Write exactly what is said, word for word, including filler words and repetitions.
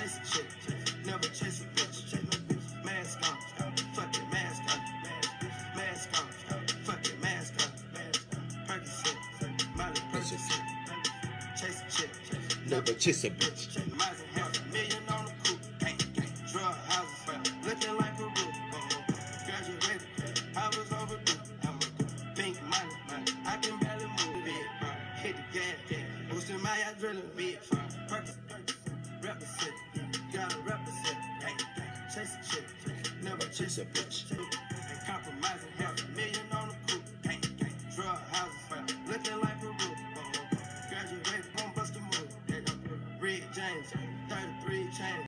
chase a chick, never chase a bitch. Mask on, fuck it, mask on. Mask on, fuck it, mask on. Percocet, Molly Percocet. Chase a chick, Never chase a bitch. Miles half a million on the coupe. Drug houses, looking like a roof. Graduated, I was overdue. Pink money, I can barely move it. Hit the gas, boosting my adrenaline. Big Percocet, represent, gotta represent. Chase a chick, never chase a bitch. And compromising half a million on the coupe. Drug houses, looking like a roof. Graduated, gon' bust a move. Red James, thirty-three chains.